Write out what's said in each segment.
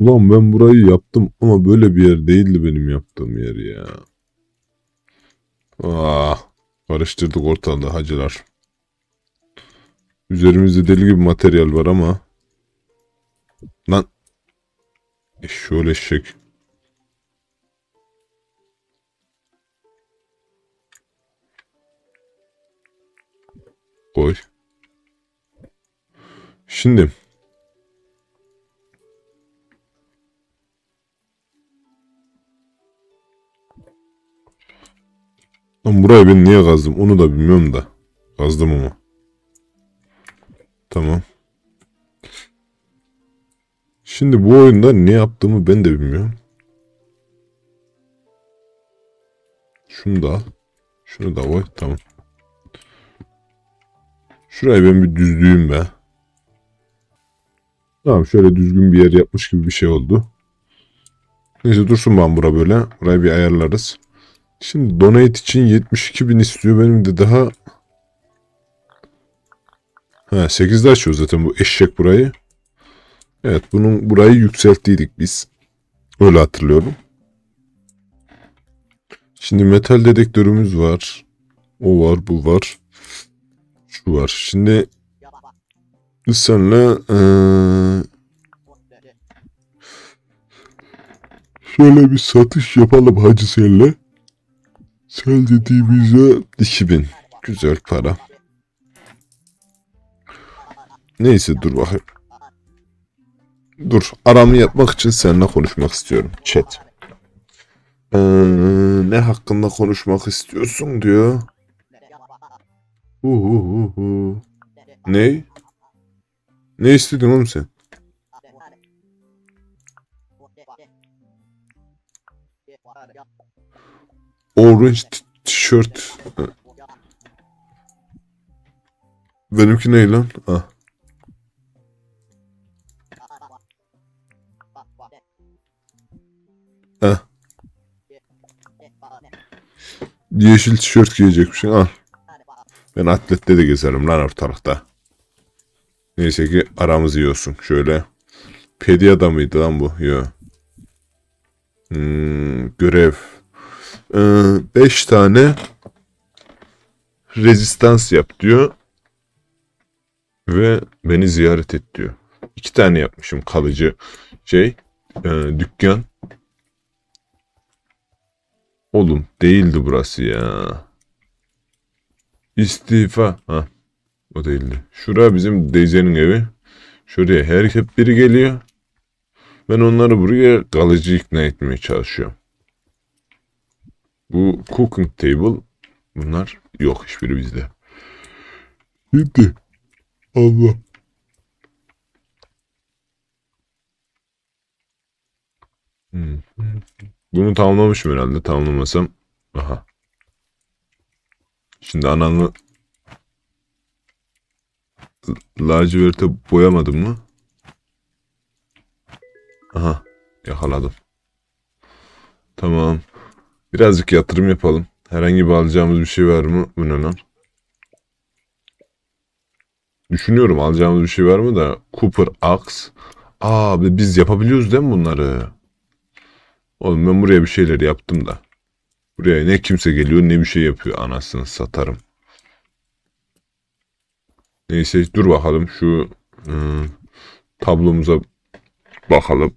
Ulan ben burayı yaptım ama böyle bir yer değildi benim yaptığım yer ya. Ah, karıştırdık ortalığı hacılar. Üzerimizde deli gibi materyal var ama. Lan şöyle eşek. Koy. Şimdi. Lan burayı ben niye kazdım onu da bilmiyorum da. Kazdım ama. Tamam. Şimdi bu oyunda ne yaptığımı ben de bilmiyorum. Şunu da al. Şunu da koy. Tamam. Şurayı ben bir düzlüğüm be. Tamam, şöyle düzgün bir yer yapmış gibi bir şey oldu. Neyse dursun ben bura böyle. Burayı bir ayarlarız. Şimdi donate için 72.000 istiyor. Benim de daha... Ha, 8'de açıyor zaten bu eşek burayı. Evet, burayı yükselttiydik biz. Öyle hatırlıyorum. Şimdi metal dedektörümüz var. O var, bu var. Şu var. Şimdi biz seninle şöyle bir satış yapalım Hacı Sel'le. Sel dediğimizde 2000. Güzel para. Neyse dur bakayım. Dur, aramı yapmak için seninle konuşmak istiyorum. Chat. Ne hakkında konuşmak istiyorsun diyor. Ne? Ne istedin oğlum sen? Orange tişört. Benimki ne lan? Ah. Ah. Yeşil tişört giyecekmişsin. Al. Ben atlette de gezerim lan ortalıkta. Neyse ki aramız iyi olsun. Şöyle. Pediada mıydı lan bu? Yo. Görev. 5 tane rezistans yap diyor. Ve beni ziyaret et diyor. 2 tane yapmışım kalıcı şey. Dükkan. Oğlum değildi burası ya. İstifa. Ha, o değildi. Şura bizim Deyze'nin evi. Şuraya her hep biri geliyor. Ben onları buraya kalıcı ikna etmeye çalışıyorum. Bu cooking table, bunlar yok, hiçbiri bizde. Gitti. Allah. Bunu tamamlamışım herhalde. Tamamlamasam. Aha. Şimdi ananı laciverte boyamadım mı? Aha. Yakaladım. Tamam. Birazcık yatırım yapalım. Herhangi bir alacağımız bir şey var mı? Bu ne lan? Düşünüyorum, alacağımız bir şey var mı da. Cooper Axe. Aa, biz yapabiliyoruz değil mi bunları? Oğlum ben buraya bir şeyler yaptım da. Buraya ne kimse geliyor ne bir şey yapıyor, anasını satarım. Neyse dur bakalım şu tablomuza bakalım.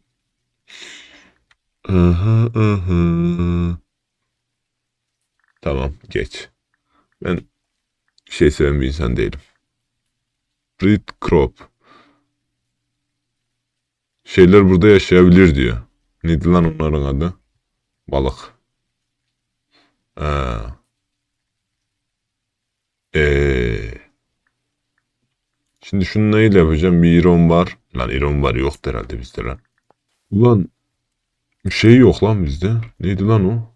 Tamam, geç. Ben şey seven bir insan değilim. Breed crop. Şeyler burada yaşayabilir diyor. Neydi lan onların adı? Balık. Ha. Şimdi şunu neyle yapacağım? Bir iron var. Lan iron var yoktu herhalde bizde lan. Ulan şey yok lan bizde. Neydi lan o?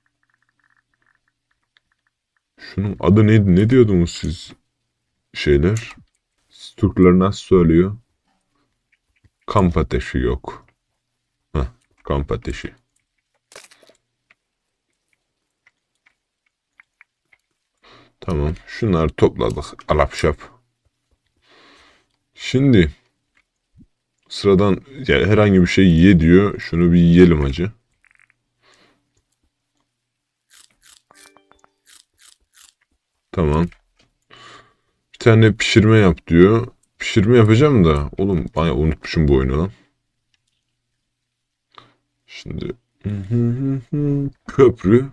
Şunun adı neydi? Ne diyordunuz siz? Şeyler. Türkler nasıl söylüyor? Kamp ateşi yok. Heh, kamp ateşi. Tamam. Şunları topladık. Alapşap. Şimdi Sıradan yani herhangi bir şey ye diyor. Şunu bir yiyelim hacı. Tamam. Bir tane pişirme yap diyor. Pişirme yapacağım da. Oğlum bayağı unutmuşum bu oyunu lan. Şimdi. Köprü.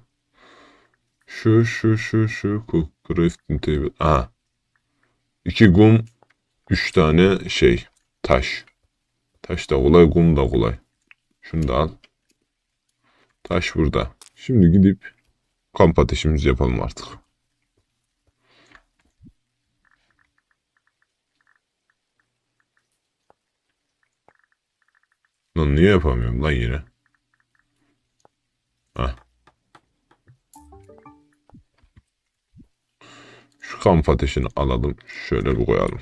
Şu. Crafting table. Aha. 2 kum. 3 tane şey. Taş. Taş da kolay. Kum da kolay. Şunu da al. Taş burada. Şimdi gidip kamp ateşimizi yapalım artık. Lan niye yapamıyorum lan yine? Heh. Şu kamp ateşini alalım. Şöyle bir koyalım.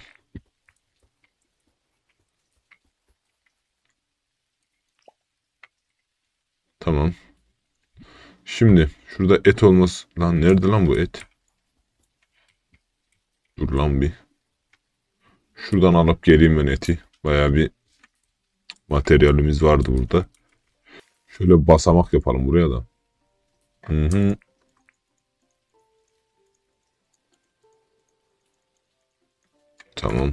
Tamam. Şimdi şurada et olması. Lan nerede lan bu et? Dur lan bir. Şuradan alıp geleyim ben eti. Baya bir materyalimiz vardı burada. Şöyle basamak yapalım buraya da. Hı hı. Tamam.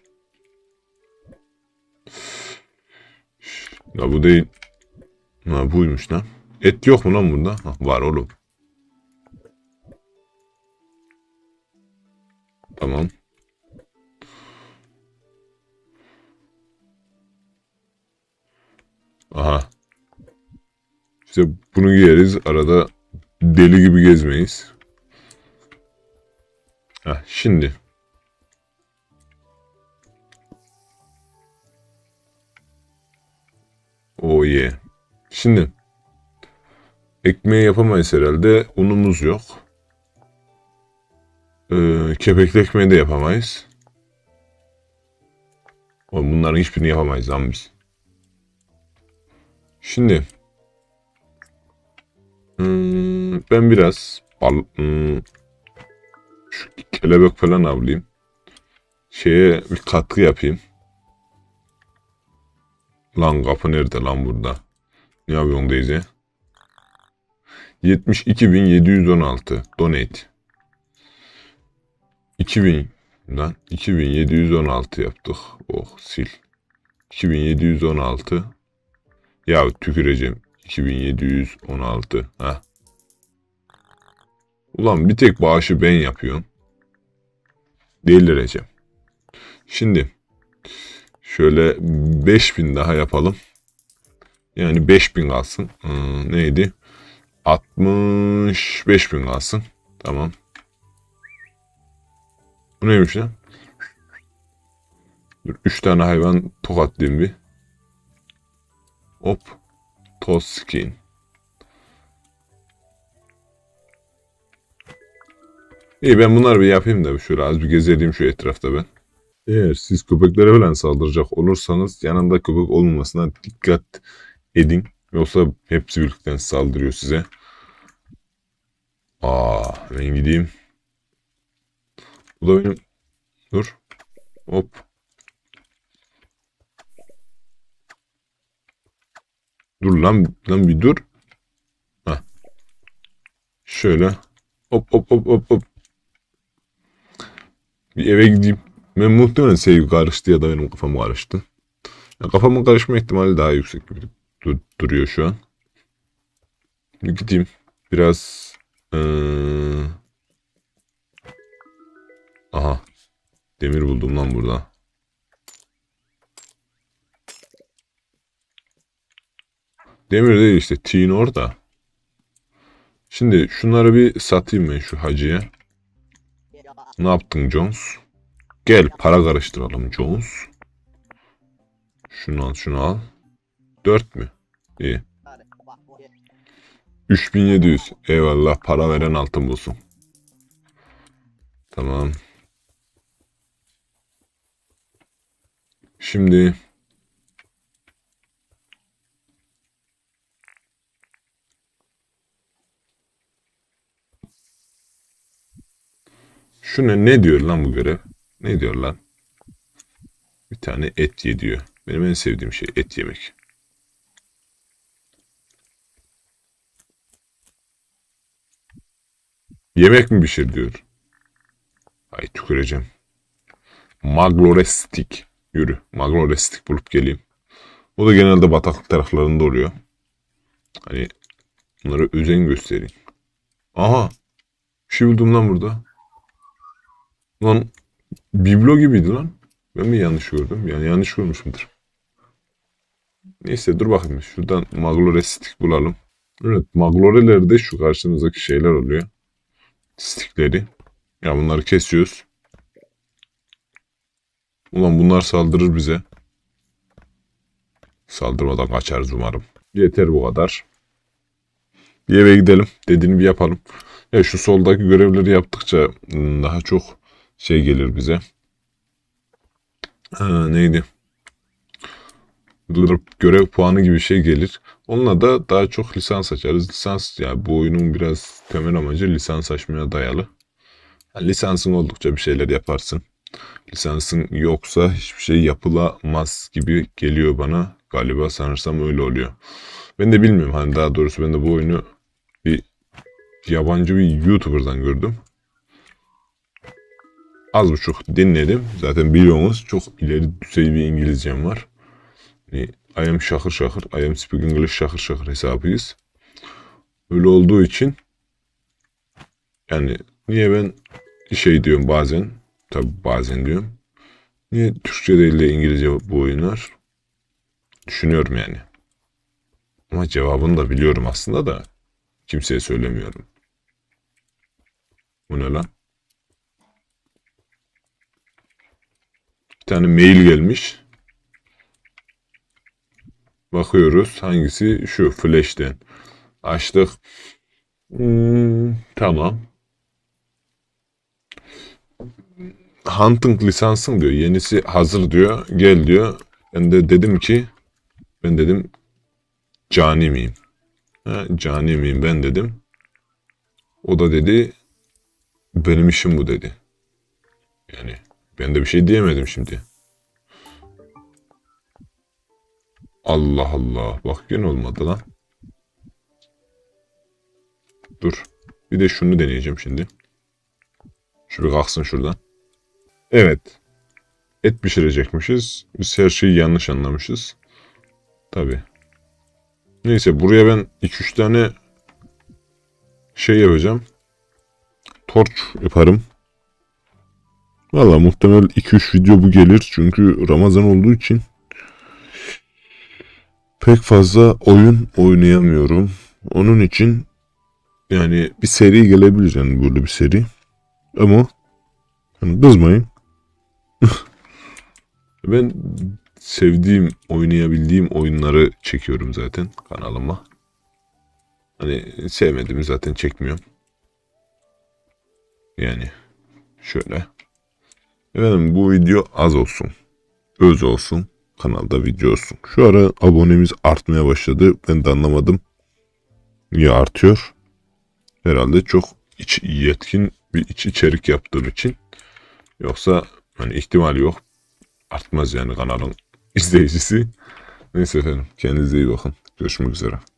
Ya bu değil. Ha buymuş lan. Et yok mu lan bunda? Ha, var oğlum. Tamam. Aha. İşte bunu giyeriz. Arada deli gibi gezmeyiz. Heh, şimdi. Oh yeah. Şimdi. Ekmeği yapamayız herhalde. Unumuz yok. Kepekli ekmeği de yapamayız. Oğlum bunların hiçbirini yapamayız lan biz. Şimdi. Ben biraz şu kelebek falan avlayayım. Şeye bir katkı yapayım. Lan kapı nerede lan burada? Ne yapıyorsun Deyze? 72.716 donate. 2000 lan 2716 yaptık. Oh sil. 2716. Ya tüküreceğim. 2716. Ha. Ulan bir tek bağışı ben yapıyorum. Delireceğim. Şimdi şöyle 5000 daha yapalım. Yani 5000 kalsın. Neydi? 65.000 kalsın. Tamam. Bu neymiş lan? Dur 3 tane hayvan tokatlayayım bir. Hop. Toz skin. İyi ben bunları bir yapayım da şöyle az bir gezelim şu etrafta ben. Eğer siz köpeklere falan saldıracak olursanız yanında köpek olmamasına dikkat edin. Yoksa hepsi birlikten saldırıyor size. Ben gideyim. Bu da benim. Dur. Hop. Dur lan bir dur. Heh. Şöyle. Hop. Bir eve gideyim. Ben muhtemelen sevgi karıştı ya da benim kafam karıştı. Ya kafamın karışma ihtimali daha yüksek gibi duruyor şu an. Bir gideyim. Biraz aha demir buldum lan burada. Demir değil işte tin orada. Şimdi şunları bir satayım ben şu hacıya. Ne yaptın Jones? Gel para karıştıralım Jones. Şunu al. 4 mü? İyi. 3700. Eyvallah para veren altın bulsun. Tamam. Şimdi şu ne diyor lan bu görev? Ne diyor lan? Bir tane et ye diyor. Benim en sevdiğim şey et yemek. Yemek mi pişir diyor. Ay tüküreceğim. Maglorestik. Yürü. Maglorestik bulup geleyim. O da genelde bataklık taraflarında oluyor. Hani bunlara özen göstereyim. Aha. Bir şey buldum lan burada. Lan biblo gibiydi lan. Ben mi yanlış gördüm? Yani yanlış görmüşümdür. Neyse dur bakayım. Şuradan maglore stick bulalım. Evet, maglorelerde şu karşımızdaki şeyler oluyor. Stickleri. Ya bunları kesiyoruz. Ulan bunlar saldırır bize. Saldırmadan kaçarız umarım. Yeter bu kadar. Bir eve gidelim. Dediğini bir yapalım. Ya şu soldaki görevleri yaptıkça daha çok şey gelir bize. Neydi? Görev puanı gibi şey gelir. Onunla da daha çok lisans açarız. Lisans yani bu oyunun biraz temel amacı lisans açmaya dayalı. Yani lisansın oldukça bir şeyler yaparsın. Lisansın yoksa hiçbir şey yapılamaz gibi geliyor bana. Galiba sanırsam öyle oluyor. Ben de bilmiyorum hani daha doğrusu ben de bu oyunu bir yabancı bir YouTuber'dan gördüm. Az buçuk dinledim. Zaten biliyorsunuz çok ileri düzey bir İngilizcem var. I am şakır şakır, I am speaking English şakır şakır hesabıyız. Öyle olduğu için yani niye ben şey diyorum bazen, tabi bazen diyorum. Niye Türkçe değil de İngilizce bu oyunlar? Düşünüyorum yani. Ama cevabını da biliyorum aslında da kimseye söylemiyorum. Bu ne lan? Bir tane mail gelmiş. Bakıyoruz hangisi? Şu Flash'ten. Açtık. Tamam. Hunting lisansın diyor. Yenisi hazır diyor. Gel diyor. Ben de dedim ki ben dedim cani miyim? Ha, cani miyim ben dedim. O da dedi benim işim bu dedi. Yani ben de bir şey diyemedim şimdi. Allah Allah. Bak yine olmadı lan. Dur. Bir de şunu deneyeceğim şimdi. Şu bir kalksın şuradan. Evet. Et pişirecekmişiz. Biz her şeyi yanlış anlamışız. Tabii. Neyse buraya ben 2-3 tane şey yapacağım. Torç yaparım. Valla muhtemel 2-3 video bu gelir. Çünkü Ramazan olduğu için pek fazla oyun oynayamıyorum. Onun için yani bir seri gelebilir yani böyle bir seri. Ama hani kızmayın. Ben sevdiğim, oynayabildiğim oyunları çekiyorum zaten kanalıma. Hani sevmediğimi zaten çekmiyorum. Yani şöyle. Efendim bu video az olsun. Öz olsun. Kanalda video olsun. Şu ara abonemiz artmaya başladı. Ben de anlamadım. Niye artıyor? Herhalde çok yetkin bir içerik yaptığım için. Yoksa hani ihtimal yok. Artmaz yani kanalın izleyicisi. Neyse efendim kendinize iyi bakın. Görüşmek üzere.